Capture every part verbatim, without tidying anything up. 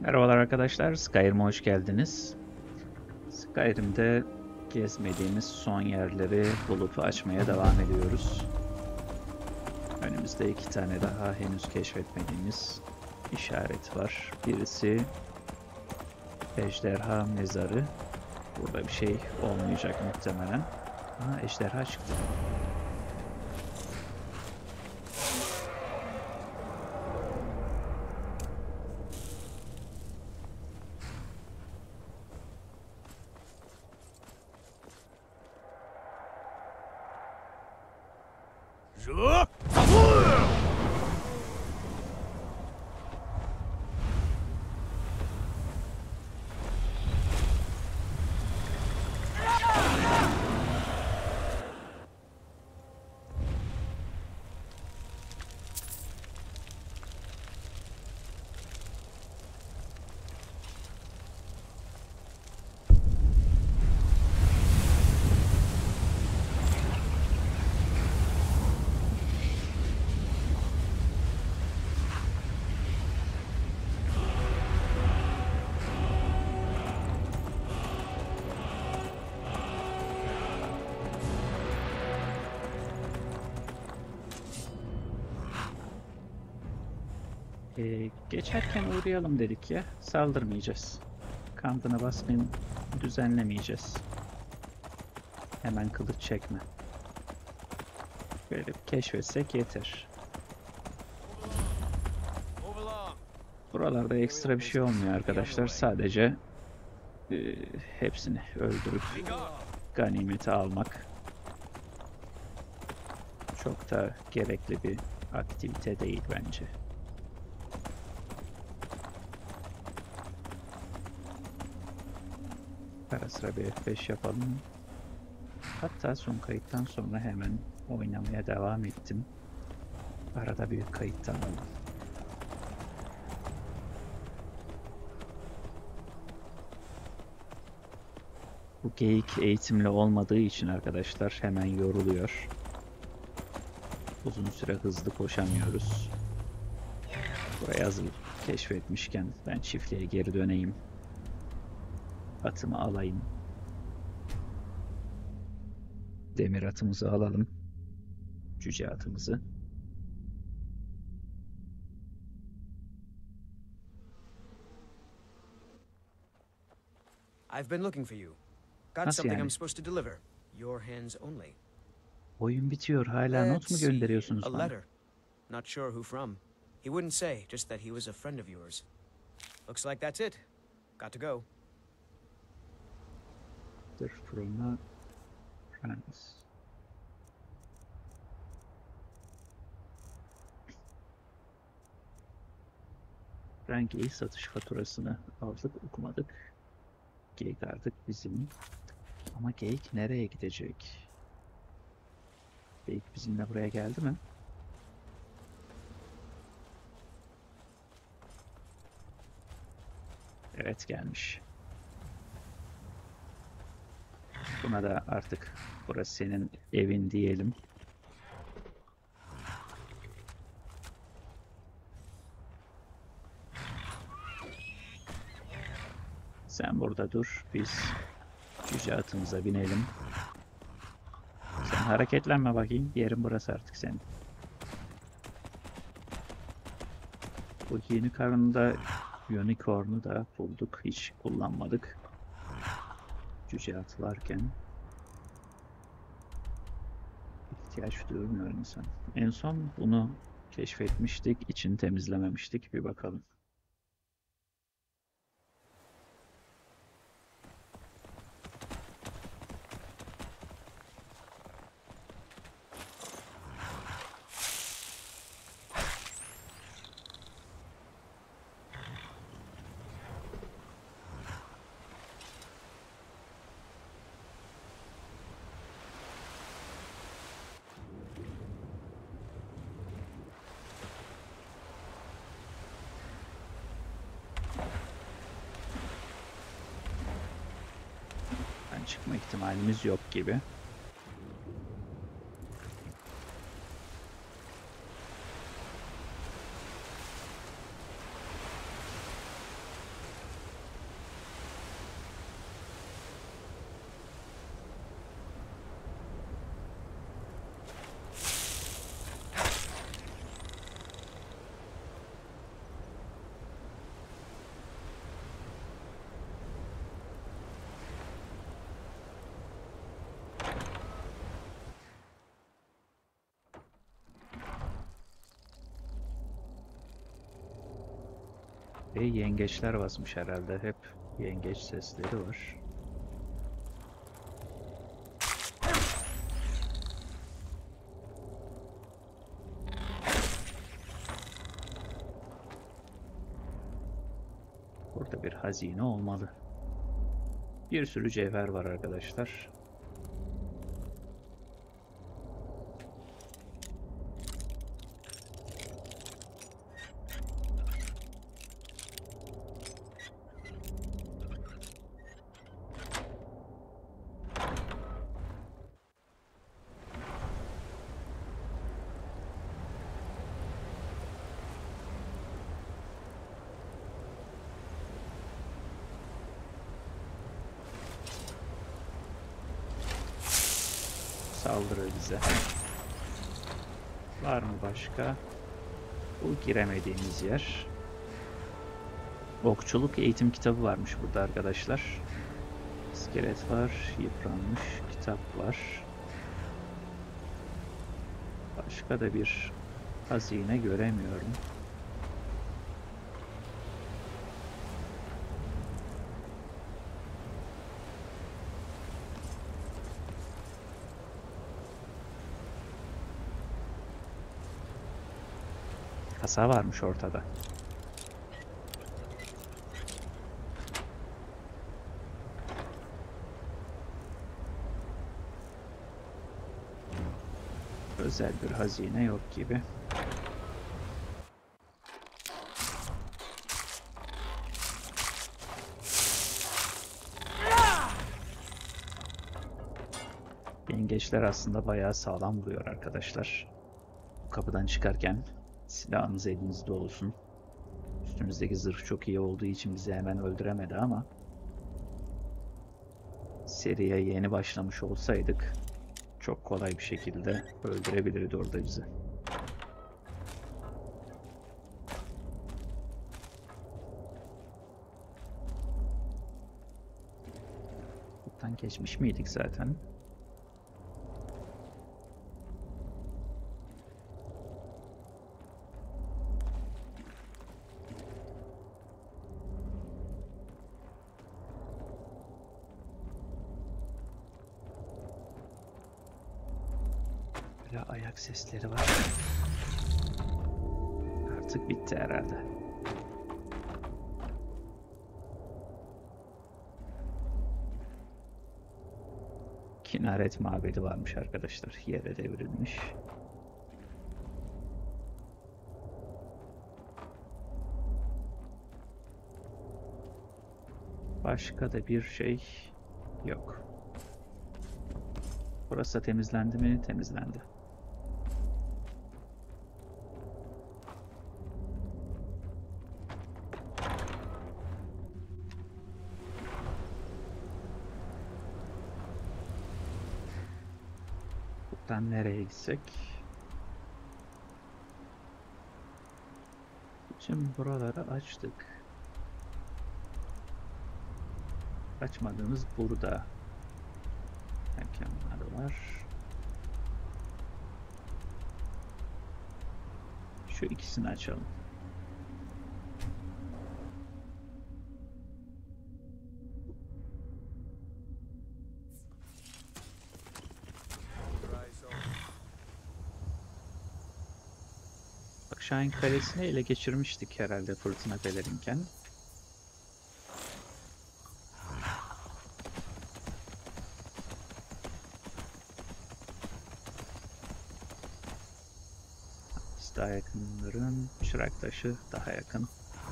Merhabalar arkadaşlar, Skyrim'e hoş geldiniz. Skyrim'de gezmediğimiz son yerleri bulup açmaya devam ediyoruz. Önümüzde iki tane daha henüz keşfetmediğimiz işaret var. Birisi Ejderha Mezarı. Burada bir şey olmayacak muhtemelen. Aha, ejderha çıktı. Ee, geçerken uğrayalım dedik ya, saldırmayacağız. Kampına baskın düzenlemeyeceğiz. Hemen kılıç çekme. Böyle bir keşfetsek yeter. Buralarda ekstra bir şey olmuyor arkadaşlar. Sadece e, hepsini öldürüp ganimeti almak. Çok da gerekli bir aktivite değil bence. Ara sıra bir F beş yapalım. Hatta son kayıttan sonra hemen oynamaya devam ettim. Arada bir kayıttan aldım. Bu geyik eğitimli olmadığı için arkadaşlar hemen yoruluyor. Uzun süre hızlı koşamıyoruz. Burayı hazır keşfetmişken ben çiftliğe geri döneyim. Atımı alayım. Demir atımızı alalım. Cüce atımızı. I've been looking for you. Got Nasıl something yani? I'm supposed to deliver. Your hands only. Oyun bitiyor. Hala not Let's mu see. A gönderiyorsunuz bana? letter. Not sure who from. He wouldn't say, just that he was a friend of yours. Looks like that's it. Got to go. From friends. Rangi satış faturasını aldık, okumadık. Geyik artık bizim. Ama geyik nereye gidecek? Geyik bizimle buraya geldi mi? Evet, gelmiş. Buna da artık burası senin evin diyelim. Sen burada dur. Biz cüce atımıza binelim. Sen hareketlenme bakayım. Yerin burası artık senin. Bu yeni karında unicorn'u da bulduk. Hiç kullanmadık. Cüce at varken ihtiyaç duymuyor insan. En son bunu keşfetmiştik. İçini temizlememiştik. Bir bakalım. Çıkma ihtimalimiz yok gibi. Ve yengeçler basmış herhalde. Hep yengeç sesleri var. Burada bir hazine olmalı. Bir sürü cevher var arkadaşlar. Saldırıyor bize. Var mı başka? Bu giremediğimiz yer. Okçuluk eğitim kitabı varmış burada arkadaşlar. İskelet var, yıpranmış kitap var. Başka da bir hazine göremiyorum. Kasa varmış ortada. Özel bir hazine yok gibi. Yengeçler aslında bayağı sağlam vuruyor arkadaşlar. Kapıdan çıkarken silahınız elinizde olsun. Üstümüzdeki zırh çok iyi olduğu için bizi hemen öldüremedi ama seriye yeni başlamış olsaydık çok kolay bir şekilde öldürebilirdi orada bizi. Buradan geçmiş miydik zaten? Böyle ayak sesleri var. Artık bitti herhalde. Kinaret mabedi varmış arkadaşlar. Yere devrilmiş. Başka da bir şey yok. Burası da temizlendi mi? Temizlendi. Buradan nereye gitsek? Bütün buraları açtık. Açmadığımız burada mekanlar var. Şu ikisini açalım. Bak, Şahin Kalesi'ni ele geçirmiştik herhalde fırtına belerinken. Biz daha yakınların Çıraktaşı daha yakın.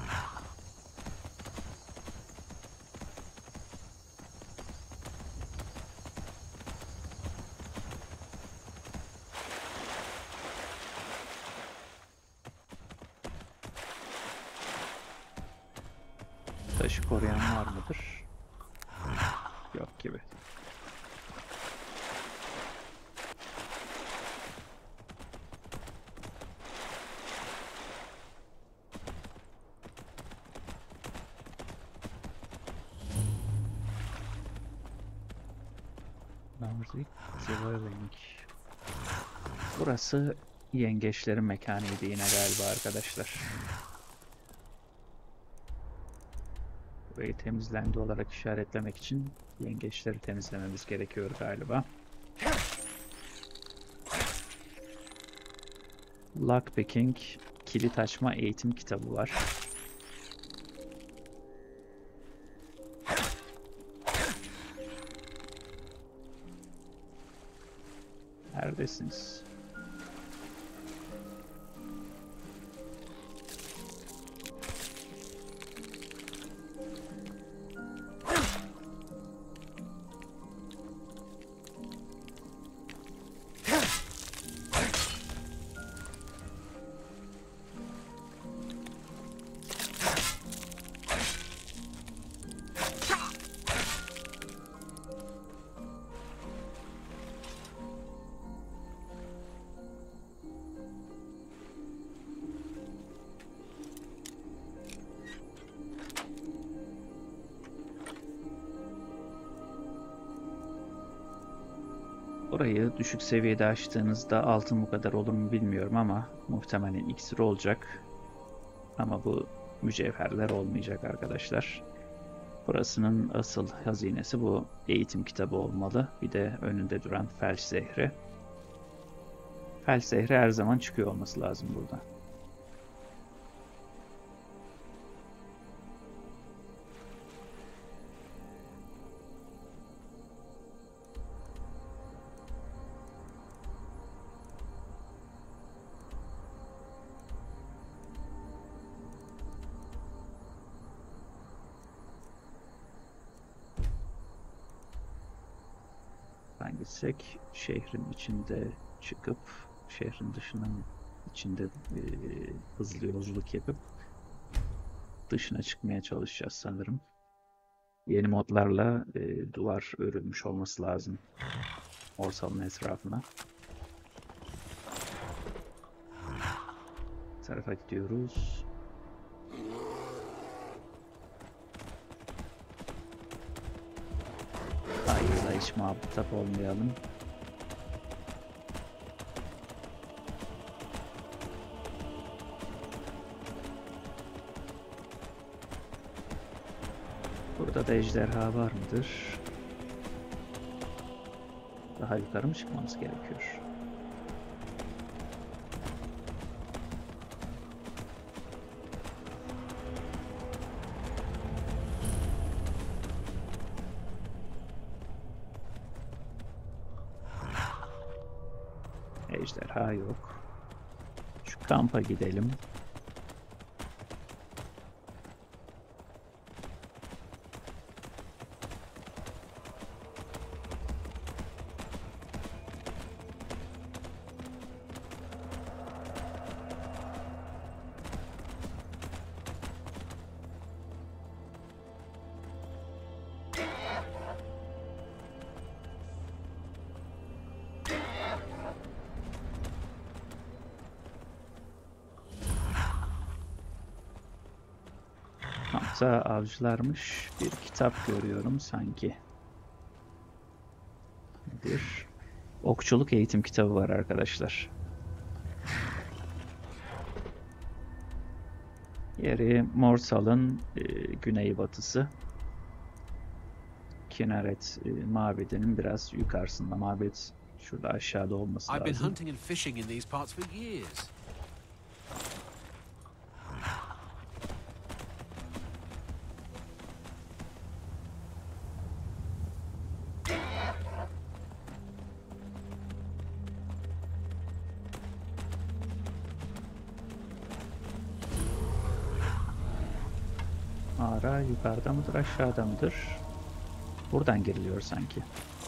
Taşı koruyan var mıdır? Yok gibi. Nordic Dwelling. Burası yengeçlerin mekanıydı yine galiba arkadaşlar. Burayı temizlendi olarak işaretlemek için yengeçleri temizlememiz gerekiyor galiba. Lockpicking, kilit açma eğitim kitabı var. Neredesiniz? Orayı düşük seviyede açtığınızda altın bu kadar olur mu bilmiyorum ama muhtemelen iksir olacak. Ama bu mücevherler olmayacak arkadaşlar. Burasının asıl hazinesi bu eğitim kitabı olmalı. Bir de önünde duran felç zehri. Felç zehri her zaman çıkıyor olması lazım burada. Gitsek şehrin içinde çıkıp şehrin dışının içinde e, hızlı yolculuk yapıp dışına çıkmaya çalışacağız sanırım. Yeni modlarla e, duvar örülmüş olması lazım ortalığın etrafına. Bu tarafa gidiyoruz. Hiç muhatap olmayalım. Burada da ejderha var mıdır? Daha yukarı mı çıkmamız gerekiyor? Ejderha yok. Şu kampa gidelim. Kampta avcılarmış. Bir kitap görüyorum sanki. Bir okçuluk eğitim kitabı var arkadaşlar. Yeri Morsal'ın e, güneybatısı. Kinaret e, mabedinin biraz yukarısında. Mabet şurada aşağıda olması lazım. I've been hunting and fishing in these parts for years. Mağara yukarıda mıdır, aşağıda mıdır? Buradan giriliyor sanki.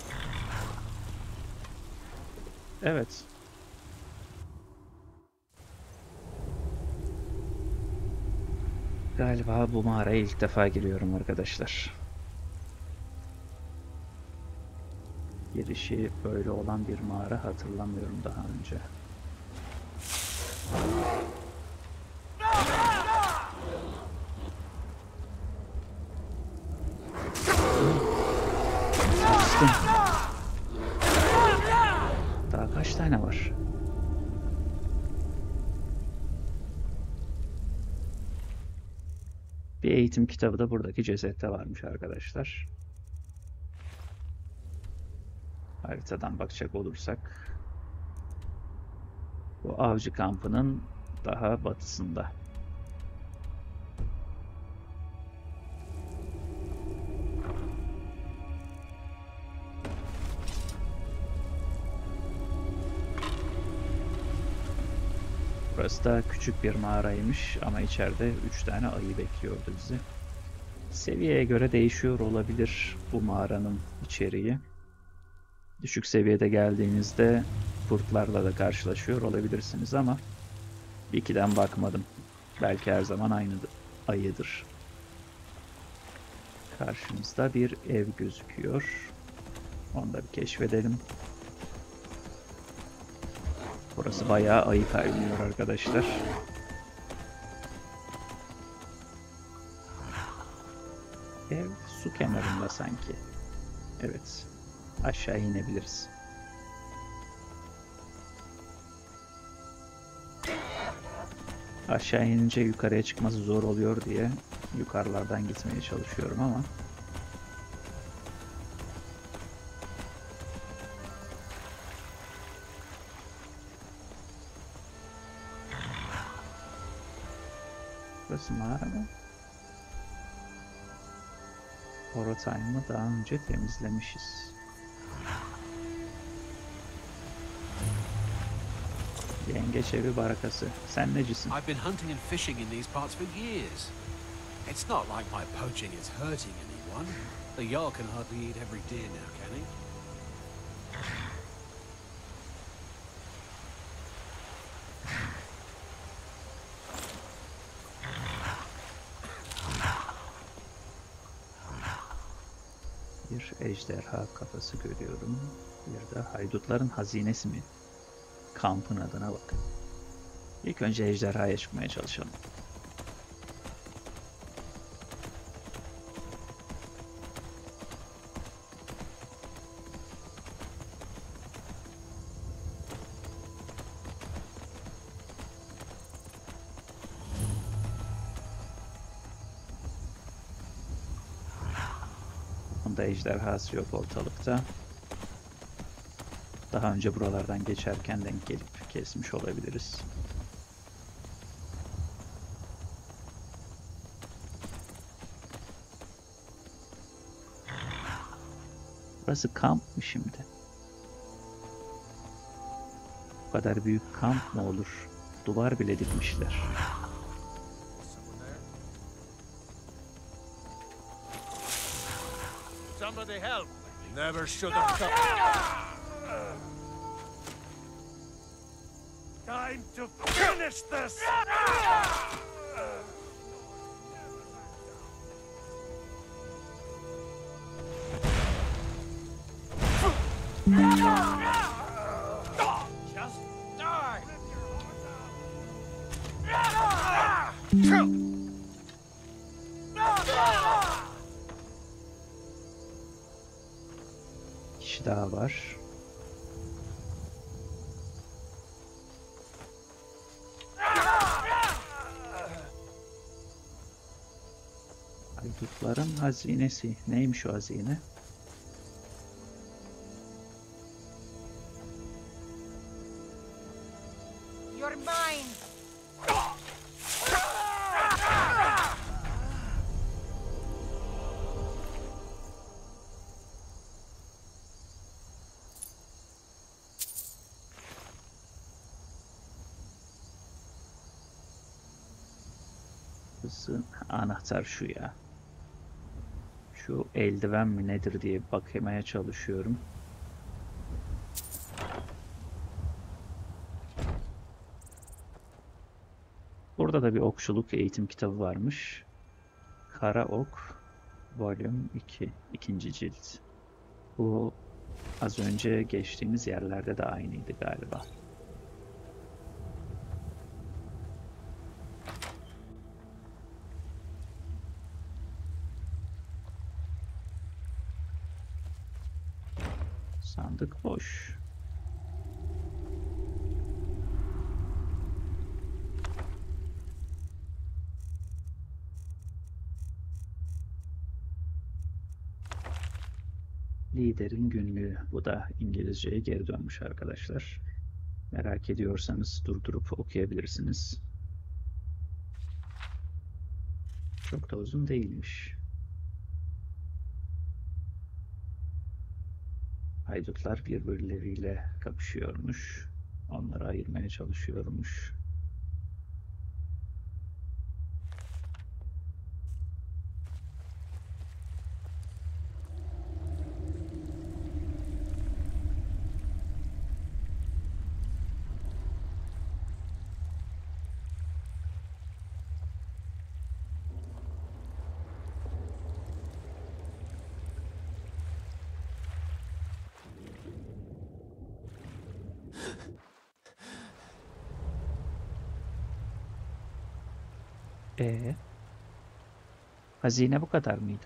Evet. Galiba bu mağaraya ilk defa giriyorum arkadaşlar. Girişi böyle olan bir mağara hatırlamıyorum daha önce. Daha kaç tane var? Bir eğitim kitabı da buradaki cesette varmış arkadaşlar. Haritadan bakacak olursak bu avcı kampının daha batısında. Burası da küçük bir mağaraymış ama içeride üç tane ayı bekliyordu bizi. Seviyeye göre değişiyor olabilir bu mağaranın içeriği. Düşük seviyede geldiğinizde kurtlarla da karşılaşıyor olabilirsiniz ama ikiden bakmadım. Belki her zaman aynı ayıdır. Karşımızda bir ev gözüküyor. Onu da bir keşfedelim. Burası bayağı ayı kaynıyor arkadaşlar. Ev su kenarında sanki. Evet. Aşağı inebiliriz. Aşağı inince yukarıya çıkması zor oluyor diye yukarılardan gitmeye çalışıyorum ama burası mağara mı? Orotime'ı daha önce temizlemişiz. Yengeç evi barakası. Sen necisin? I've been hunting and fishing in these parts for years. It's not like my poaching is hurting anyone. The Jarl can hardly eat every deer now, can he? Bir ejderha kafası görüyorum. Bir de haydutların hazinesi mi? Kampın adına bak. İlk önce ejderhaya çıkmaya çalışalım. Bunda ejderhası yok ortalıkta. Daha önce buralardan geçerken denk gelip kesmiş olabiliriz. Burası kamp mı şimdi? Bu kadar büyük kamp mı olur? Duvar bile dikmişler. Somebody help! Never should have come. Time to finish this! Just die! Kişi daha var. Haydutların hazinesi. Neymiş o hazine? You're mine. Burası anahtar şu ya. Şu eldiven mi nedir diye bakmaya çalışıyorum. Burada da bir okçuluk eğitim kitabı varmış. Kara Ok Volume iki. ikinci cilt. Bu az önce geçtiğimiz yerlerde de aynıydı galiba. Sandık boş. Liderin günlüğü. Bu da İngilizceye geri dönmüş arkadaşlar. Merak ediyorsanız durdurup okuyabilirsiniz. Çok da uzun değilmiş. Haydutlar birbirleriyle kapışıyormuş. Onları ayırmaya çalışıyormuş. Ee, hazine bu kadar mıydı?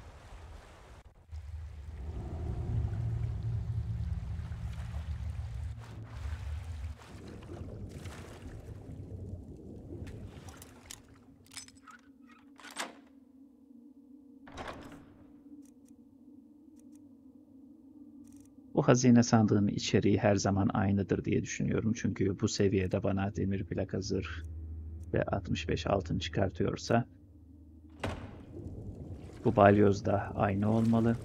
Bu hazine sandığının içeriği her zaman aynıdır diye düşünüyorum. Çünkü bu seviyede bana demir plaka zırh ve altmış beş altın çıkartıyorsa bu balyoz da aynı olmalı.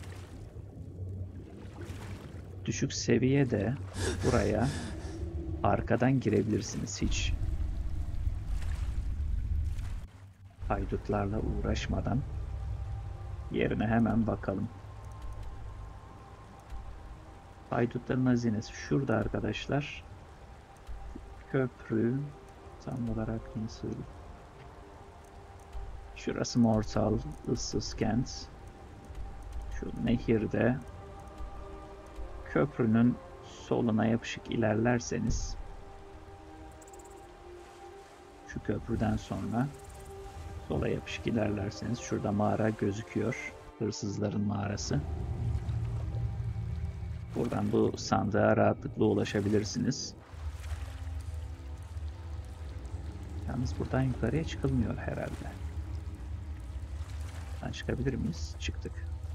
Düşük seviyede buraya arkadan girebilirsiniz hiç haydutlarla uğraşmadan. Yerine hemen bakalım. Haydutların hazinesi şurada arkadaşlar. Köprü tam olarak nasıl? Şurası Mortal, ıssız kent. Şu nehirde köprünün soluna yapışık ilerlerseniz şu köprüden sonra sola yapışık ilerlerseniz şurada mağara gözüküyor. Hırsızların mağarası. Buradan bu sandığa rahatlıkla ulaşabilirsiniz. Yalnız buradan yukarıya çıkılmıyor herhalde. Buradan çıkabilir miyiz? Çıktık.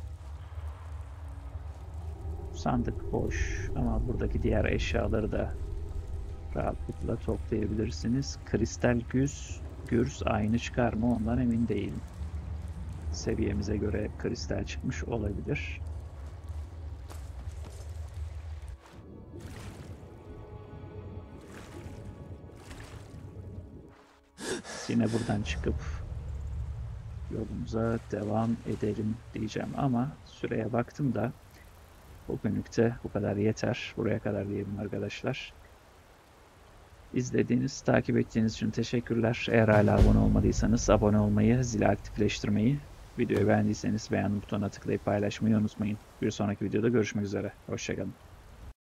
Sandık boş ama buradaki diğer eşyaları da rahatlıkla toplayabilirsiniz. Kristal güz, gürz aynı çıkar mı ondan emin değilim. Seviyemize göre kristal çıkmış olabilir. Yine buradan çıkıp yolumuza devam edelim diyeceğim ama süreye baktım da bugünlükte bu kadar yeter. Buraya kadar diyelim arkadaşlar. İzlediğiniz, takip ettiğiniz için teşekkürler. Eğer hala abone olmadıysanız abone olmayı, zili aktifleştirmeyi, videoyu beğendiyseniz beğen butonuna tıklayıp paylaşmayı unutmayın. Bir sonraki videoda görüşmek üzere. Hoşça kalın.